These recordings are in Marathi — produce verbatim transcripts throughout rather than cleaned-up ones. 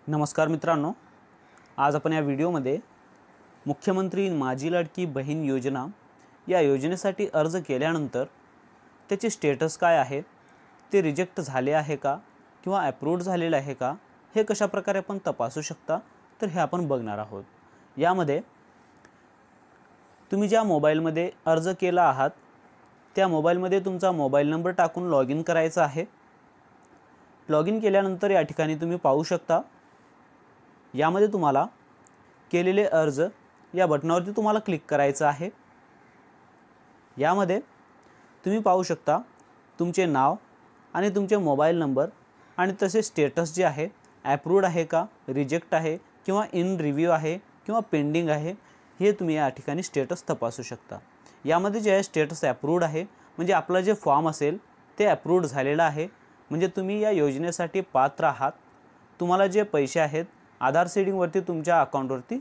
नमस्कार मित्रांनो, आज आपण या व्हिडिओमध्ये मुख्यमंत्री माझी लाडकी बहीण योजना या योजनेसाठी अर्ज केल्यानंतर त्याचे स्टेटस काय आहे, ते रिजेक्ट झाले आहे का किंवा अप्रूव्ड झालेले आहे का, हे कशा प्रकारे आपण तपासू शकता, तर हे आपण बघणार आहोत। यामध्ये तुम्ही ज्या मोबाईलमध्ये अर्ज केला आहात त्या मोबाईलमध्ये तुमचा मोबाईल नंबर टाकून लॉग इन करायचा आहे। लॉग इन केल्यानंतर या ठिकाणी तुम्ही पाहू शकता, यामध्ये तुम्हाला केलेले अर्ज या बटनावरती तुम्हाला क्लिक करायचं आहे। यामध्ये तुम्ही पाहू शकता तुमचे नाव आणि तुमचे मोबाईल नंबर आणि तसे स्टेटस जे आहे अप्रूव्ड आहे का, रिजेक्ट आहे किंवा इन रिव्ह्यू आहे किंवा पेंडिंग आहे, हे तुम्ही या ठिकाणी स्टेटस तपासू शकता। यामध्ये जे आहे स्टेटस अप्रूव्ड आहे म्हणजे आपला जे फॉर्म असेल ते अप्रूव्ड झालेलं आहे, म्हणजे तुम्ही या योजनेसाठी पात्र आहात। तुम्हाला जे पैसे आहेत आधार सीडिंगवरती तुमच्या अकाउंटवरती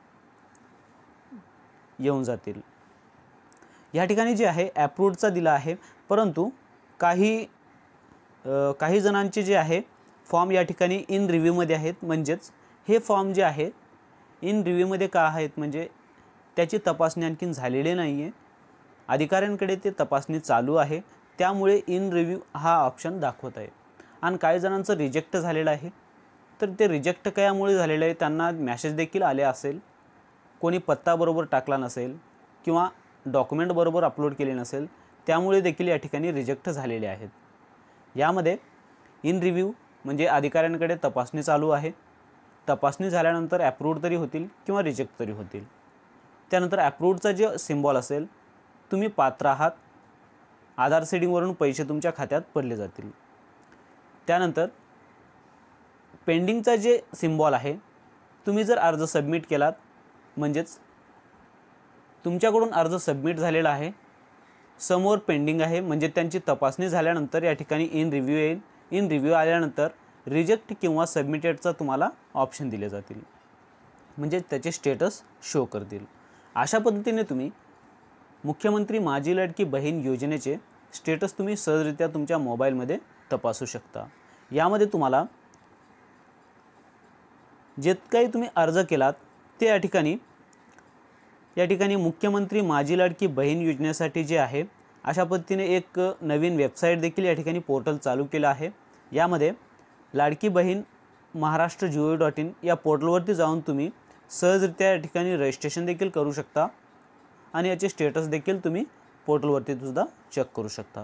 येऊन जातील। या ठिकाणी जे आहे अप्रूव्डचा दिला आहे, परंतु काही काही जणांचे जे आहे फॉर्म या ठिकाणी इन रिव्ह्यूमध्ये आहेत। म्हणजेच हे फॉर्म जे आहे इन रिव्ह्यूमध्ये का आहेत, म्हणजे त्याची तपासणी आणखीन झालेली नाही आहे, अधिकाऱ्यांकडे ते तपासणी चालू आहे, त्यामुळे इन रिव्ह्यू हा ऑप्शन दाखवत आहे। आणि काही जणांचं रिजेक्ट झालेलं आहे, तर ते रिजेक्ट कशामुळे झालेलं आहे, त्यांना मेसेज देखील आले असेल, कोणी पत्ता बरोबर टाकला नसेल किंवा डॉक्युमेंट बरोबर अपलोड केले नसेल, त्यामुळे देखील या ठिकाणी रिजेक्ट झालेले आहेत। यामध्ये इन रिव्ह्यू म्हणजे अधिकाऱ्यांकडे तपासणी चालू आहे, तपासणी झाल्यानंतर अप्रूव्ड तरी होतील किंवा रिजेक्ट तरी होतील। त्यानंतर अप्रूव्डचा जे सिम्बॉल असेल, तुम्ही पात्र आहात, आधार सीडिंगवरून पैसे तुमच्या खात्यात पडले जातील। त्यानंतर पेंडिंगचा जे सिम्बॉल आहे, तुम्ही जर अर्ज सबमिट केलात म्हणजेच तुमच्याकडून अर्ज सबमिट झालेला आहे, समोर पेंडिंग आहे म्हणजे त्यांची तपासणी झाल्यानंतर या ठिकाणी इन रिव्ह्यू येईल। इन रिव्ह्यू आल्यानंतर रिजेक्ट किंवा सबमिटेडचा तुम्हाला ऑप्शन दिले जातील, म्हणजे त्याचे स्टेटस शो करतील। अशा पद्धतीने तुम्ही मुख्यमंत्री माझी लाडकी बहीण योजनेचे स्टेटस तुम्ही सहजरित्या तुमच्या मोबाईलमध्ये तपासू शकता। यामध्ये तुम्हाला जे काही तुम्ही अर्ज केलात ते या ठिकाणी या ठिकाणी मुख्यमंत्री माझी लाडकी बहीण योजनेसाठी जे आहे अशा पद्धतीने एक नवीन वेबसाईट देखील या ठिकाणी पोर्टल चालू केलं आहे। यामध्ये Ladki Bahin Maharashtra G O V dot in या पोर्टलवरती जाऊन तुम्ही सहजरित्या या ठिकाणी रजिस्ट्रेशन देखील करू शकता आणि याचे स्टेटस देखील तुम्ही पोर्टलवरती सुद्धा चेक करू शकता।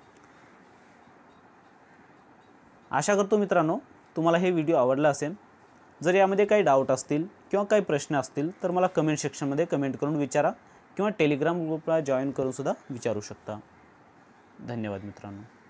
आशा करतो मित्रांनो तुम्हाला हे व्हिडिओ आवडला असेल। जर यामध्ये काही डाऊट असतील किंवा काही प्रश्न असतील तर मला कमेंट सेक्शनमध्ये कमेंट करून विचारा किंवा टेलिग्राम ग्रुपला जॉईन करून सुद्धा विचारू शकता। धन्यवाद मित्रांनो।